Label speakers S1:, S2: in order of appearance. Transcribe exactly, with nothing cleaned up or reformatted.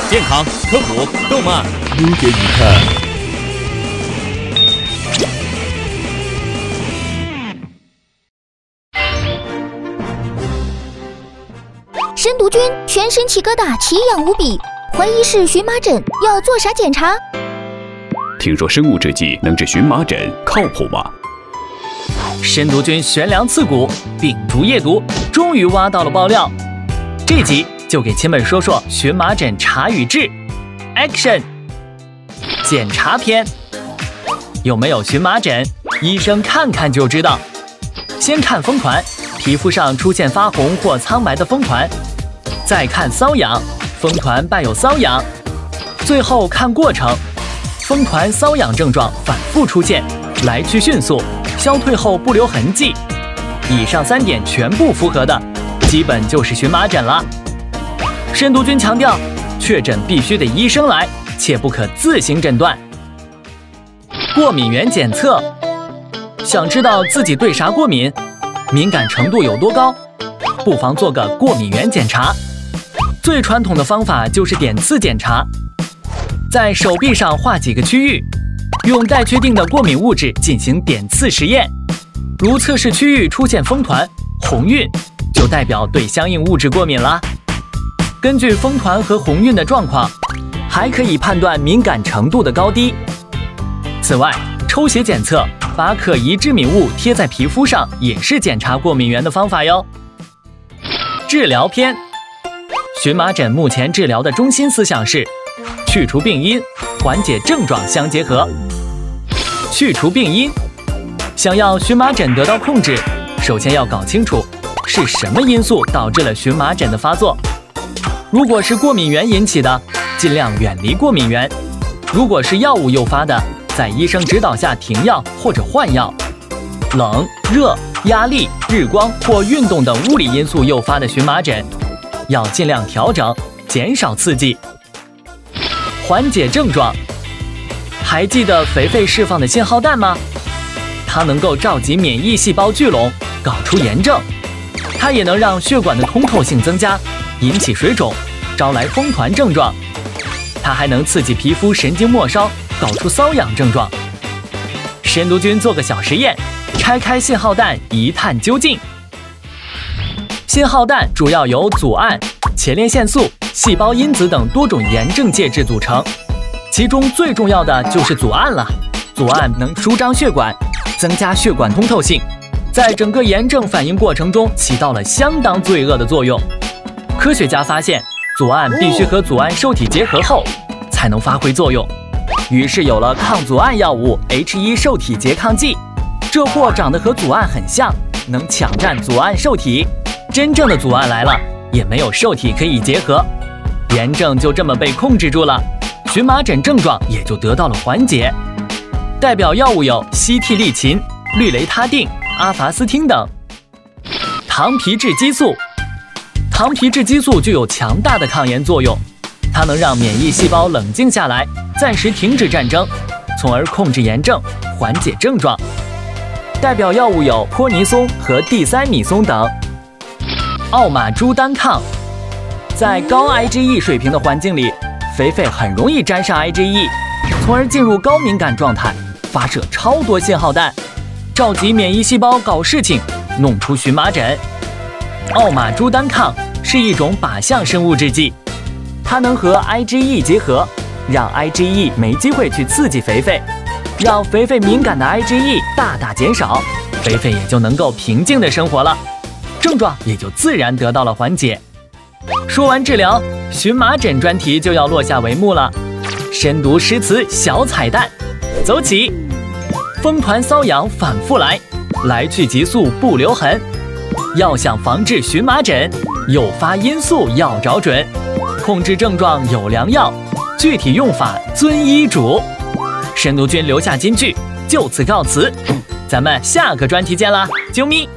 S1: 健康、科普、动漫，
S2: 撸给你看。
S3: 申毒菌全身起疙瘩，奇痒无比，怀疑是荨麻疹，要做啥检查？
S4: 听说生物制剂能治荨麻疹，靠谱吗？
S5: 申毒菌悬梁刺股，病毒夜毒，终于挖到了爆料。这集就给亲们说说荨麻疹查与治。Action！ 检查篇，有没有荨麻疹？医生看看就知道。先看风团，皮肤上出现发红或苍白的风团。再看瘙痒，风团伴有瘙痒。最后看过程，风团瘙痒症状反复出现，来去迅速，消退后不留痕迹。以上三点全部符合的，基本就是荨麻疹了。申毒菌强调，确诊必须得医生来，切不可自行诊断。过敏原检测，想知道自己对啥过敏，敏感程度有多高，不妨做个过敏原检查。最传统的方法就是点刺检查，在手臂上画几个区域，用待确定的过敏物质进行点刺实验。如测试区域出现风团、红晕，就代表对相应物质过敏啦。根据风团和红晕的状况，还可以判断敏感程度的高低。此外，抽血检测，把可疑致敏物贴在皮肤上，也是检查过敏源的方法哟。治疗篇，荨麻疹目前治疗的中心思想是去除病因，缓解症状相结合。去除病因，想要荨麻疹得到控制，首先要搞清楚是什么因素导致了荨麻疹的发作。如果是过敏源引起的，尽量远离过敏源；如果是药物诱发的，在医生指导下停药或者换药。冷、热、压力、日光或运动等物理因素诱发的荨麻疹，要尽量调整，减少刺激。缓解症状，还记得肥肥释放的信号弹吗？它能够召集免疫细胞聚拢，搞出炎症。它也能让血管的通透性增加，引起水肿，招来风团症状。它还能刺激皮肤神经末梢，搞出瘙痒症状。申毒菌做个小实验，拆开信号弹一探究竟。信号弹主要由组胺、前列腺素、细胞因子等多种炎症介质组成，其中最重要的就是组胺了。组胺能舒张血管，增加血管通透性，在整个炎症反应过程中起到了相当罪恶的作用。科学家发现，组胺必须和组胺受体结合后才能发挥作用，于是有了抗组胺药物 H 一 受体拮抗剂。这货长得和组胺很像，能抢占组胺受体。真正的组胺来了，也没有受体可以结合，炎症就这么被控制住了，荨麻疹症状也就得到了缓解。代表药物有西替利嗪、氯雷他定、阿伐斯汀等。糖皮质激素，糖皮质激素具有强大的抗炎作用，它能让免疫细胞冷静下来，暂时停止战争，从而控制炎症，缓解症状。代表药物有泼尼松和地塞米松等。奥马珠单抗，在高 I G E 水平的环境里，肥肥很容易沾上 I G E， 从而进入高敏感状态，发射超多信号弹，召集免疫细胞搞事情，弄出荨麻疹。奥马珠单抗是一种靶向生物制剂，它能和 I G E 结合，让 I G E 没机会去刺激肥肥，让肥肥敏感的 I G E 大大减少，肥肥也就能够平静的生活了，症状也就自然得到了缓解。说完治疗，荨麻疹专题就要落下帷幕了。深读诗词小彩蛋，走起！风团瘙痒反复来，来去急速不留痕。要想防治荨麻疹，诱发因素要找准，控制症状有良药，具体用法遵医嘱。深读君留下金句，就此告辞，咱们下个专题见啦，啾咪！